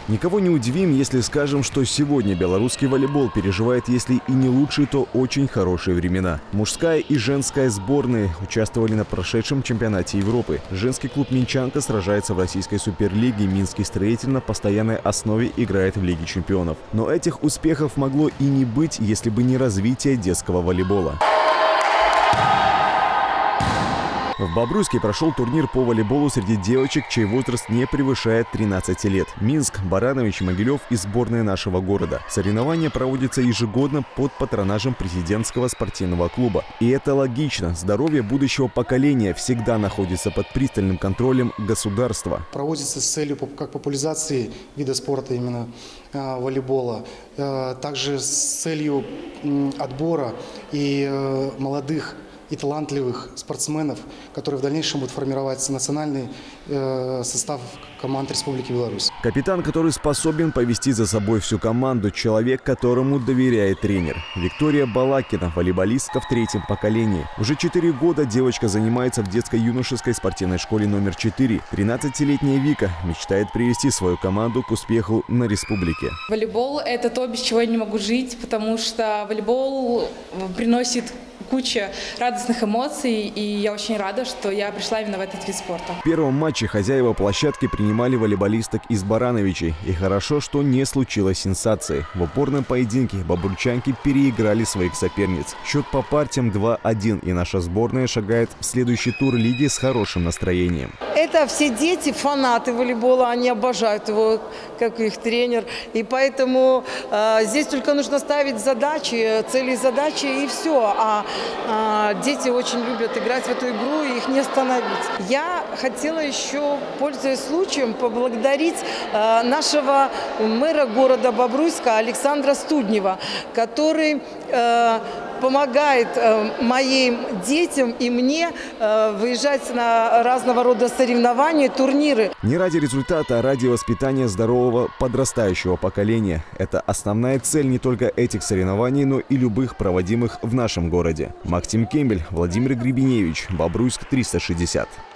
Никого не удивим, если скажем, что сегодня белорусский волейбол переживает, если и не лучшие, то очень хорошие времена. Мужская и женская сборные участвовали на прошедшем чемпионате Европы. Женский клуб «Минчанка» сражается в российской суперлиге. Минский строитель на постоянной основе играет в Лиге чемпионов. Но этих успехов могло и не быть, если бы не развитие детского волейбола. В Бобруйске прошел турнир по волейболу среди девочек, чей возраст не превышает 13 лет. Минск, Баранович, Могилев и сборная нашего города. Соревнования проводятся ежегодно под патронажем президентского спортивного клуба. И это логично. Здоровье будущего поколения всегда находится под пристальным контролем государства. Проводится с целью как популяризации вида спорта именно волейбола, также с целью отбора и молодых и талантливых спортсменов, которые в дальнейшем будут формировать национальный состав команд Республики Беларусь. Капитан, который способен повести за собой всю команду, человек, которому доверяет тренер. Виктория Балакина, волейболистка в 3-м поколении. Уже 4 года девочка занимается в детско-юношеской спортивной школе номер 4. 13-летняя Вика мечтает привести свою команду к успеху на республике. Волейбол – это то, без чего я не могу жить, потому что волейбол приносит куча радостных эмоций, и я очень рада, что я пришла именно в этот вид спорта. В первом матче хозяева площадки принимали волейболисток из Барановичей. И хорошо, что не случилось сенсации. В упорном поединке бобруйчанки переиграли своих соперниц. Счет по партиям 2-1, и наша сборная шагает в следующий тур лиги с хорошим настроением. Это все дети, фанаты волейбола, они обожают его, как их тренер. И поэтому здесь только нужно ставить задачи, цели и задачи, и все. Дети очень любят играть в эту игру, и их не остановить. Я хотела еще, пользуясь случаем, поблагодарить нашего мэра города Бобруйска Александра Студнева, который помогает моим детям и мне выезжать на разного рода соревнования, турниры. Не ради результата, а ради воспитания здорового подрастающего поколения. Это основная цель не только этих соревнований, но и любых проводимых в нашем городе. Максим Кембель, Владимир Гребеневич, Бобруйск 360.